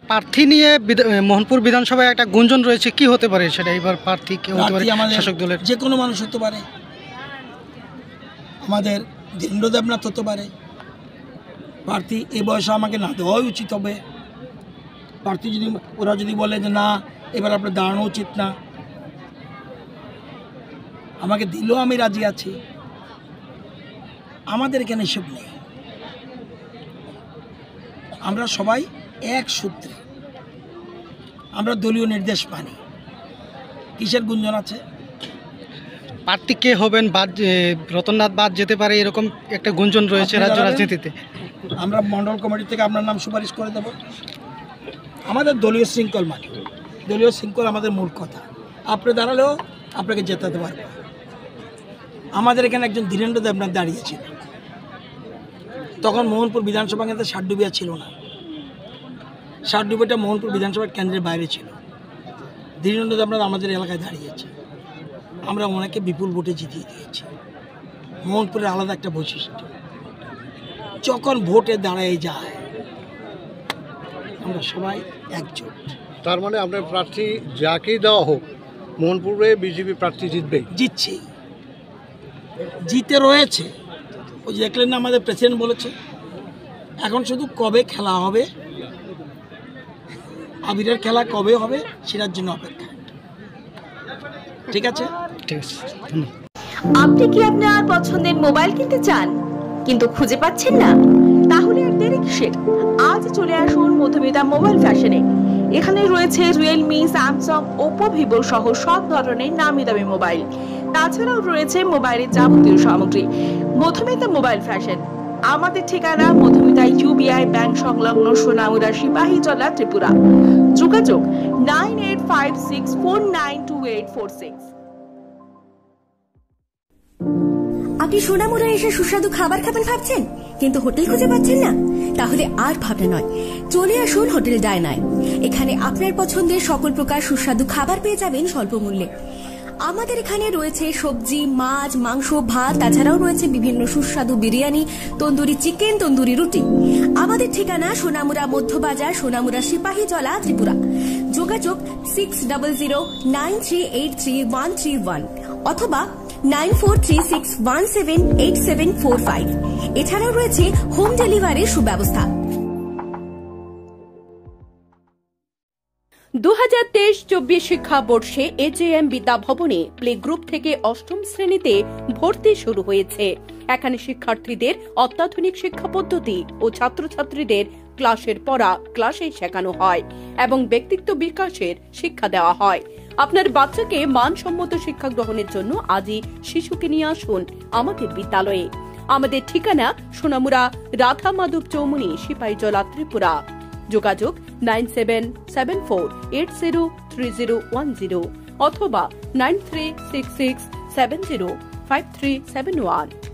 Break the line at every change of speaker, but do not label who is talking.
প্রার্থী নিয়ে মোহনপুর বিধানসভায় একটা গুঞ্জন রয়েছে, কি হতে পারে সেটা? এবার প্রার্থী কে হতে পারে? শাসক দলের
যে কোনো মানুষ হতে পারে, আমাদের ধীরেন্দ্র দেবনাথ হতে পারে প্রার্থী। এই বয়সে আমাকে না দেওয়াই উচিত হবে প্রার্থী। যদি ওরা যদি বলে যে না এবার আপনার দাঁড়ানো উচিত না, আমাকে দিলেও আমি রাজি আছি। আমাদের এখানে এসব নেই, আমরা সবাই এক সূত্রে, আমরা দলীয় নির্দেশ মানি। কিসের গুঞ্জন আছে?
প্রার্থী কে হবেন বাদ, রতননাথ বাদ যেতে পারে এরকম একটা গুঞ্জন রয়েছে রাজ্য রাজনীতিতে।
আমরা মণ্ডল কমিটি থেকে আপনার নাম সুপারিশ করে দেব। আমাদের দলীয় শৃঙ্খল মানি, দলীয় শৃঙ্খল আমাদের মূল কথা। আপনি দাঁড়ালেও আপনাকে জেতাতে পারবে। আমাদের এখানে একজন ধীরেন্দ্র দেবনাথ দাঁড়িয়েছিল, তখন মোহনপুর বিধানসভা কেন্দ্রে ষাটডুবিয়া ছিল না। ষাটডুবিয়াটা মোহনপুর বিধানসভা কেন্দ্রের বাইরে ছিল। ধীরেন্দ্র দেবনাথ আমাদের এলাকায় দাঁড়িয়েছে, আমরা ওনাকে বিপুল ভোটে জিতিয়ে দিয়েছি। মোহনপুরের আলাদা একটা বৈশিষ্ট্য, যখন ভোটে দাঁড়ায় যায় আমরা সবাই একজোট।
তার মানে আপনার প্রার্থী যাকেই দেওয়া হোক, মোহনপুরে বিজেপি প্রার্থী জিতবে,
জিতছেই, জিতে রয়েছে। ওই যে দেখলেন না আমাদের প্রেসিডেন্ট বলেছে, এখন শুধু কবে খেলা হবে, আবিরের খেলা কবে হবে সেটার জন্য অপেক্ষা। ঠিক আছে,
ঠিক আছে।
আপনি কি আপনার পছন্দের মোবাইল কিনতে চান কিন্তু খুঁজে পাচ্ছেন না? তাহলে আর দেরি কিসের? আজ চলে আসুন মধুমিতা মোবাইল ফ্যাশনে। এখানে রয়েছে রিয়েলমি, স্যামসাং, ওপো, ভিভো সহ সব ধরনের নামি দামি মোবাইল। তাছাড়াও রয়েছে মোবাইলের যাবতীয় সামগ্রী। মধুমিতা মোবাইল ফ্যাশন, আমাদের ঠিকানা মধুমিতা ইউবিআই ব্যাংক সংলগ্ন সোনামুড়া সিপাহীজলা, ত্রিপুরা। যোগাযোগ 9856492846।
আপনি সোনামুড়া এসে সুস্বাদু খাবার খাবেন ভাবছেন, কিন্তু হোটেল খুঁজে পাচ্ছেন না? তাহলে আর ভাবনা নয়, চলে আসুন হোটেল ডায়নায়। এখানে আপনার পছন্দের সকল প্রকার সুস্বাদু খাবার পেয়ে যাবেন স্বল্প মূল্যে। আমাদের এখানে রয়েছে সবজি, মাছ, মাংস, ভাত, তাছাড়াও রয়েছে বিভিন্ন সুস্বাদু বিরিয়ানি, তন্দুরি চিকেন, তন্দুরি রুটি। আমাদের ঠিকানা সোনামুড়া মধ্যবাজার, সোনামুড়া সিপাহীজলা, ত্রিপুরা। যোগাযোগ 600093833131 অথবা 9436178745। এছাড়াও রয়েছে হোম ডেলিভারির সুব্যবস্থা।
2023-24 শিক্ষাবর্ষে এজেএম বিদ্যা ভবনে প্লে গ্রুপ থেকে অষ্টম শ্রেণীতে ভর্তি শুরু হয়েছে। এখানে শিক্ষার্থীদের অত্যাধুনিক শিক্ষা পদ্ধতি ও ছাত্রছাত্রীদের ক্লাসের পড়া ক্লাসে শেখানো হয় এবং ব্যক্তিত্ব বিকাশের শিক্ষা দেওয়া হয়। আপনার বাচ্চাকে মানসম্মত শিক্ষা গ্রহণের জন্য আজই শিশুকে নিয়ে আসুন আমাদের বিদ্যালয়ে। আমাদের ঠিকানা সোনামুড়া রাধা মাধব চৌমুনি, সিপাহীজলা, ত্রিপুরা। যোগাযোগ 9774803010 অথবা 9366705371।